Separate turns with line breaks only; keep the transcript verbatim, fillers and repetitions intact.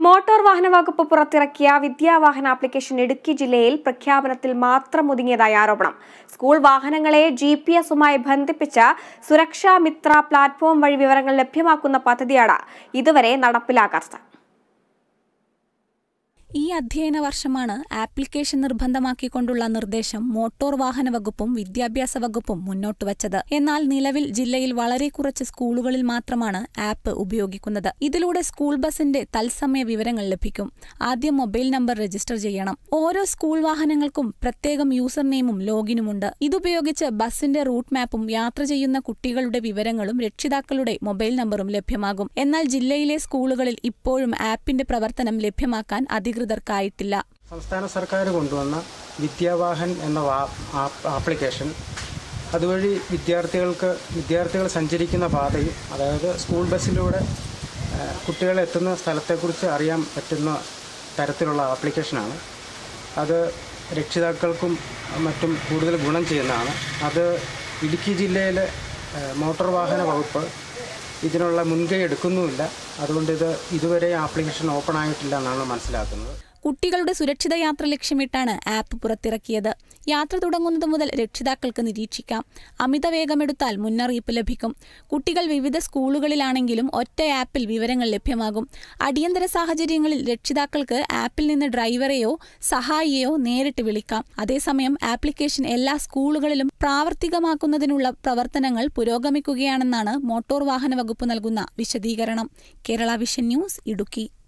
Motor വാഹന വകുപ്പ് പുറത്തിറക്കിയ വിദ്യാവാഹന ആപ്ലിക്കേഷൻ ഇടുക്കി ജില്ലയിൽ പ്രഖ്യാപനത്തിൽ മാത്രം ഒതുങ്ങിയതായി ആരോപണം. സ്കൂൾ വാഹനങ്ങളെ ജി പി എസുമായി ബന്ധിപ്പിച്ച സുരക്ഷാ മിത്ര പ്ലാറ്റ്ഫോം വഴി വിവരങ്ങൾ ലഭ്യമാക്കുന്ന പദ്ധതിയാണ് ഇതുവരെ നടപ്പിലാക്കാത്തത്.
ഈ അധ്യയന വർഷമാണ് ആപ്ലിക്കേഷൻ നിർബന്ധമാക്കിക്കൊണ്ടുള്ള നിർദ്ദേശം മോട്ടോർ വാഹന വകുപ്പും വിദ്യാഭ്യാസ വകുപ്പും മുന്നോട്ടുവച്ചത്. എന്നാൽ നിലവിൽ ജില്ലയിൽ വളരെ കുറച്ച് സ്കൂളുകളിൽ മാത്രമാണ് ആപ്പ് ഉപയോഗിക്കുന്നത്. ഇതിലൂടെ സ്കൂൾ ബസിന്റെ തത്സമയ വിവരങ്ങൾ ലഭിക്കും. ആദ്യം മൊബൈൽ നമ്പർ രജിസ്റ്റർ ചെയ്യണം. ഓരോ സ്കൂൾ വാഹനങ്ങൾക്കും പ്രത്യേകം യൂസർ നെയിമും ലോഗിനുമുണ്ട്. ഇതുപയോഗിച്ച് ബസിന്റെ റൂട്ട് മാപ്പും യാത്ര ചെയ്യുന്ന കുട്ടികളുടെ വിവരങ്ങളും രക്ഷിതാക്കളുടെ മൊബൈൽ നമ്പറും ലഭ്യമാകും. എന്നാൽ ജില്ലയിലെ സ്കൂളുകളിൽ ഇപ്പോഴും ആപ്പിന്റെ പ്രവർത്തനം ലഭ്യമാക്കാൻ അധികൃതർ
സംസ്ഥാന സർക്കാർ കൊണ്ടുവന്ന വിദ്യാവാഹൻ എന്ന ആപ്ലിക്കേഷൻ അതുവഴി വിദ്യാർത്ഥികൾക്ക് വിദ്യാർത്ഥികൾ സഞ്ചരിക്കുന്ന പാതയും അതായത് സ്കൂൾ ബസ്സിലൂടെ കുട്ടികൾ എത്തുന്ന സ്ഥലത്തെക്കുറിച്ച് അറിയാൻ പറ്റുന്ന തരത്തിലുള്ള ആപ്ലിക്കേഷനാണ്. അത് രക്ഷിതാക്കൾക്കും മറ്റും കൂടുതൽ ഗുണം ചെയ്യുന്നതാണ്. അത് ഇടുക്കി ജില്ലയിലെ മോട്ടോർ വാഹന വകുപ്പ് ഇതിനുള്ള മുൻകൈ എടുക്കുന്നുമില്ല. അതുകൊണ്ട് ഇത് ഇതുവരെ ആപ്ലിക്കേഷൻ ഓപ്പൺ ആയിട്ടില്ല എന്നാണ് മനസ്സിലാക്കുന്നത്.
കുട്ടികളുടെ സുരക്ഷിത യാത്ര ലക്ഷ്യമിട്ടാണ് ആപ്പ് പുറത്തിറക്കിയത്. യാത്ര തുടങ്ങുന്നത് മുതൽ രക്ഷിതാക്കൾക്ക് നിരീക്ഷിക്കാം. അമിത വേഗമെടുത്താൽ മുന്നറിയിപ്പ് ലഭിക്കും. കുട്ടികൾ വിവിധ സ്കൂളുകളിലാണെങ്കിലും ഒറ്റ ആപ്പിൽ വിവരങ്ങൾ ലഭ്യമാകും. അടിയന്തര സാഹചര്യങ്ങളിൽ രക്ഷിതാക്കൾക്ക് ആപ്പിൽ നിന്ന് ഡ്രൈവറെയോ സഹായിയെയോ നേരിട്ട് വിളിക്കാം. അതേസമയം ആപ്ലിക്കേഷൻ എല്ലാ സ്കൂളുകളിലും പ്രാവർത്തികമാക്കുന്നതിനുള്ള പ്രവർത്തനങ്ങൾ പുരോഗമിക്കുകയാണെന്നാണ് മോട്ടോർ വാഹന വകുപ്പ് നൽകുന്ന വിശദീകരണം. Kerala vision news, Idukki.